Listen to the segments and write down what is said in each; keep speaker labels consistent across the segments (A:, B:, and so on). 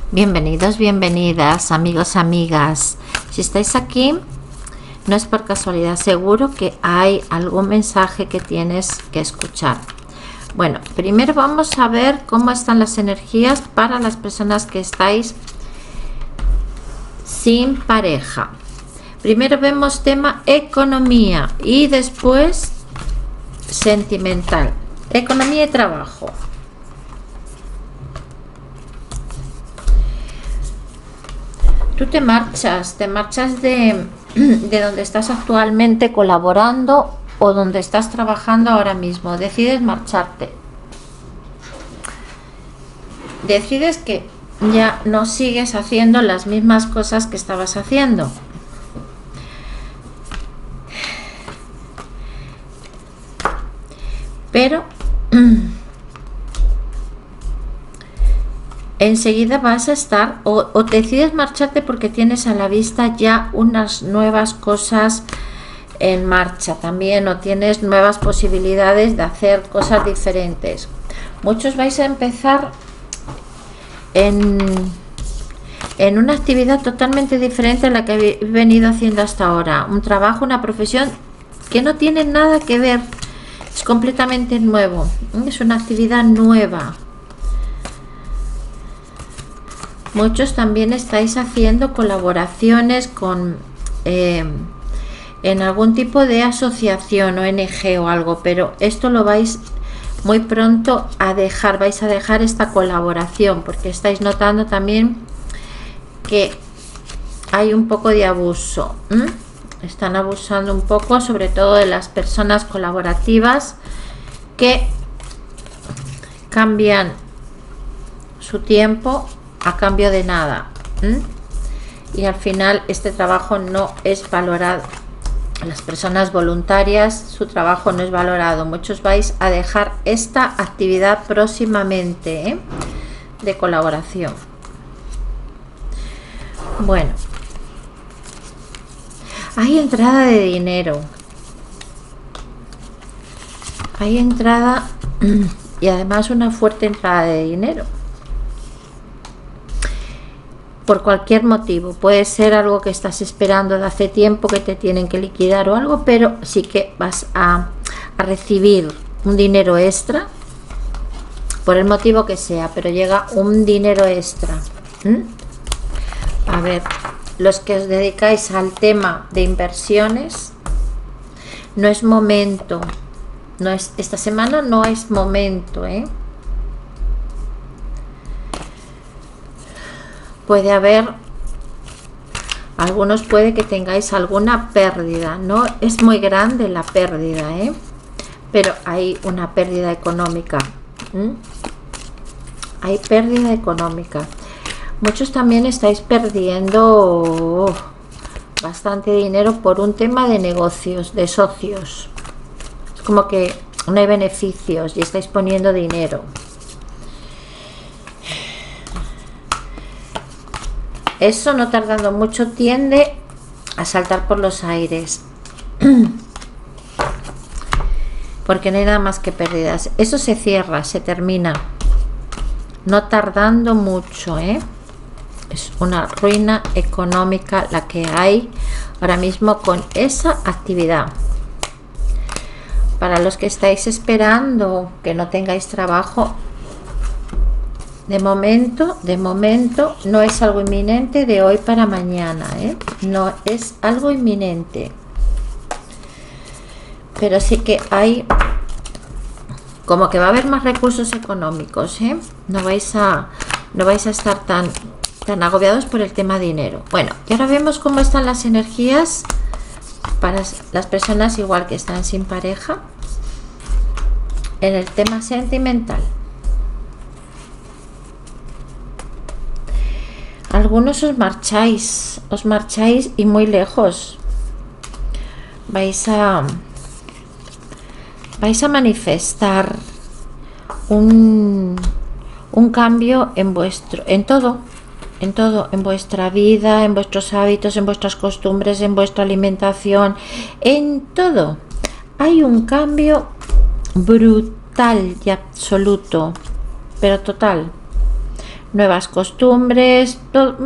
A: Bienvenidos, bienvenidas, amigos, amigas. Si estáis aquí, no es por casualidad, seguro que hay algún mensaje que tienes que escuchar. Bueno, primero vamos a ver cómo están las energías para las personas que estáis sin pareja. Primero vemos tema economía y después sentimental. Economía y trabajo. Tú te marchas de donde estás actualmente colaborando o donde estás trabajando ahora mismo. Decides marcharte. Decides que ya no sigues haciendo las mismas cosas que estabas haciendo. Pero enseguida vas a estar o decides marcharte porque tienes a la vista ya unas nuevas cosas en marcha también, o tienes nuevas posibilidades de hacer cosas diferentes. Muchos vais a empezar en una actividad totalmente diferente a la que habéis venido haciendo hasta ahora, un trabajo, una profesión que no tiene nada que ver, es completamente nuevo, es una actividad nueva. Muchos también estáis haciendo colaboraciones con en algún tipo de asociación, ONG o algo, pero esto lo vais muy pronto a dejar, vais a dejar esta colaboración porque estáis notando también que hay un poco de abuso. Están abusando un poco, sobre todo de las personas colaborativas que cambian su tiempo a cambio de nada, y al final este trabajo no es valorado. Las personas voluntarias, su trabajo no es valorado. Muchos vais a dejar esta actividad próximamente, de colaboración. Bueno, hay entrada de dinero, hay entrada y además una fuerte entrada de dinero. Por cualquier motivo, puede ser algo que estás esperando de hace tiempo, que te tienen que liquidar o algo, pero sí que vas a recibir un dinero extra, por el motivo que sea, pero llega un dinero extra. A ver, los que os dedicáis al tema de inversiones, no es momento, esta semana no es momento, puede haber, algunos puede que tengáis alguna pérdida, no es muy grande la pérdida, pero hay una pérdida económica, hay pérdida económica. Muchos también estáis perdiendo bastante dinero por un tema de negocios, de socios, es como que no hay beneficios y estáis poniendo dinero. Eso, no tardando mucho, tiende a saltar por los aires porque no hay nada más que pérdidas. Eso se cierra, se termina, no tardando mucho, es una ruina económica la que hay ahora mismo con esa actividad. Para los que estáis esperando que no tengáis trabajo, de momento no es algo inminente de hoy para mañana, no es algo inminente, pero sí que hay, como que va a haber más recursos económicos, no vais a estar tan agobiados por el tema dinero. Bueno, y ahora vemos cómo están las energías para las personas igual que están sin pareja en el tema sentimental. Algunos os marcháis y muy lejos. Vais a manifestar un cambio en todo, en vuestra vida, en vuestros hábitos, en vuestras costumbres, en vuestra alimentación, en todo. Hay un cambio brutal y absoluto, pero total. nuevas costumbres,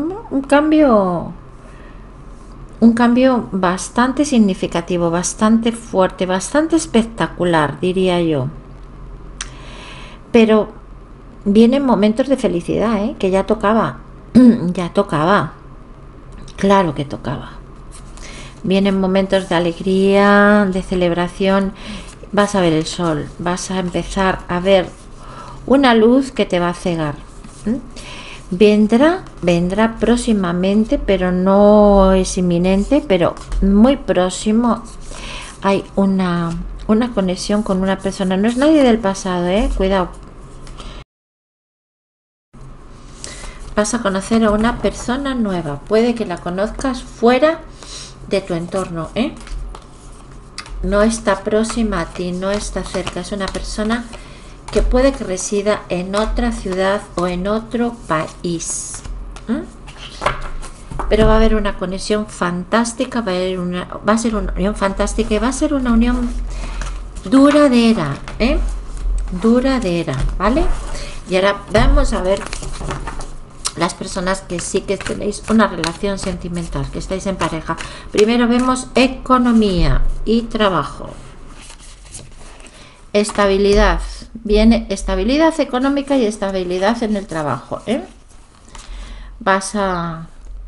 A: un cambio bastante significativo, bastante fuerte, bastante espectacular, diría yo. Pero vienen momentos de felicidad, ¿eh? Que ya tocaba, ya tocaba, claro que tocaba. Vienen momentos de alegría, de celebración, vas a ver el sol, vas a empezar a ver una luz que te va a cegar. Vendrá próximamente, pero no es inminente, pero muy próximo. Hay una conexión con una persona, no es nadie del pasado, cuidado. Vas a conocer a una persona nueva, puede que la conozcas fuera de tu entorno, no está próxima a ti, no está cerca, es una persona que puede que resida en otra ciudad o en otro país. Pero va a haber una conexión fantástica, va a ser una unión fantástica y va a ser una unión duradera, duradera, ¿vale? Y ahora vamos a ver las personas que sí que tenéis una relación sentimental, que estáis en pareja. Primero vemos economía y trabajo. Estabilidad. Viene estabilidad económica y estabilidad en el trabajo, Vas a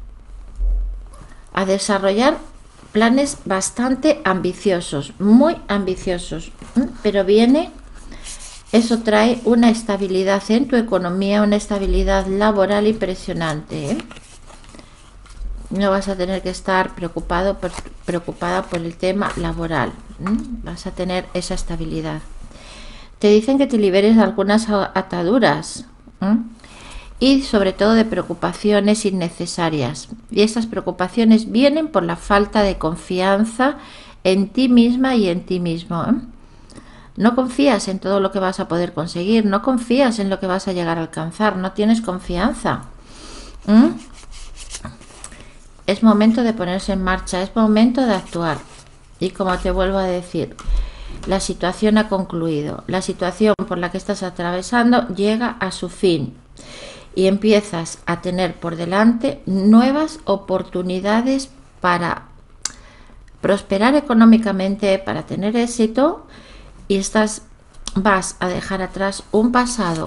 A: desarrollar planes bastante ambiciosos, muy ambiciosos, pero eso trae una estabilidad en tu economía, una estabilidad laboral impresionante, No vas a tener que estar preocupada por el tema laboral, vas a tener esa estabilidad. Te dicen que te liberes de algunas ataduras y sobre todo de preocupaciones innecesarias. Y estas preocupaciones vienen por la falta de confianza en ti misma y en ti mismo. No confías en todo lo que vas a poder conseguir, no confías en lo que vas a llegar a alcanzar, no tienes confianza. Es momento de ponerse en marcha, es momento de actuar. Y como te vuelvo a decir, la situación ha concluido, la situación por la que estás atravesando llega a su fin y empiezas a tener por delante nuevas oportunidades para prosperar económicamente, para tener éxito, y vas a dejar atrás un pasado.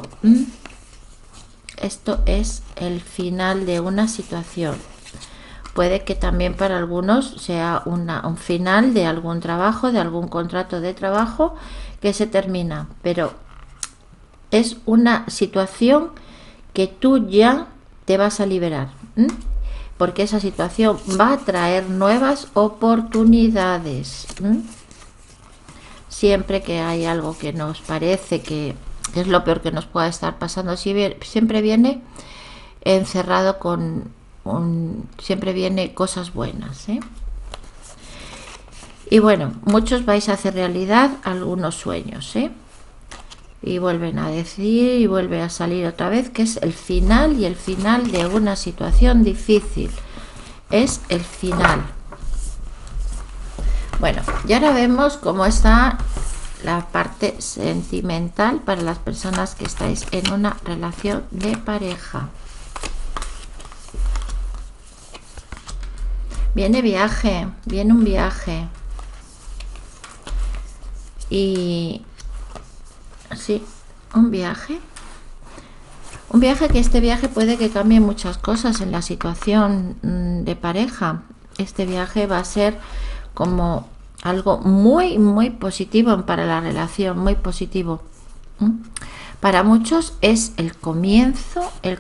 A: Esto es el final de una situación. Puede que también para algunos sea un final de algún trabajo, de algún contrato de trabajo que se termina, pero es una situación que tú ya te vas a liberar, porque esa situación va a traer nuevas oportunidades. Siempre que hay algo que nos parece que es lo peor que nos pueda estar pasando, siempre viene encerrado siempre viene cosas buenas, Y bueno, muchos vais a hacer realidad algunos sueños, y vuelven a decir y vuelve a salir otra vez que es el final, y el final de una situación difícil es el final. Bueno, y ahora vemos cómo está la parte sentimental para las personas que estáis en una relación de pareja. Viene un viaje. Y sí, un viaje. Un viaje que este viaje puede que cambie muchas cosas en la situación de pareja. Este viaje va a ser como algo muy, muy positivo para la relación, muy positivo. Para muchos es el comienzo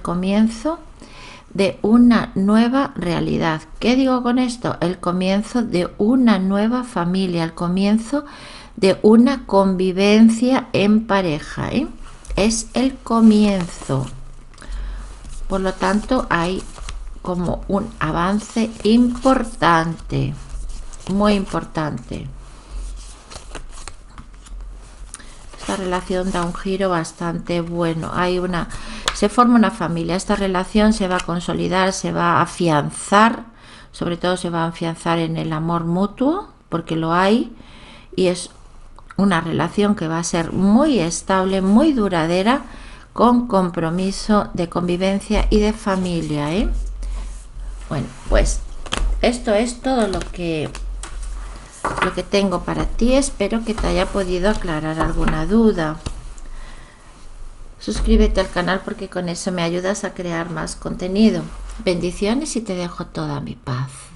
A: de una nueva realidad. ¿Qué digo con esto? El comienzo de una nueva familia, el comienzo de una convivencia en pareja, Es el comienzo. Por lo tanto, hay como un avance importante, muy importante. Esta relación da un giro bastante bueno. Se forma una familia. Esta relación se va a consolidar, se va a afianzar, sobre todo se va a afianzar en el amor mutuo, porque lo hay, y es una relación que va a ser muy estable, muy duradera, con compromiso de convivencia y de familia, ¿eh? Bueno, pues esto es todo lo que tengo para ti. Espero que te haya podido aclarar alguna duda. Suscríbete al canal porque con eso me ayudas a crear más contenido. Bendiciones y te dejo toda mi paz.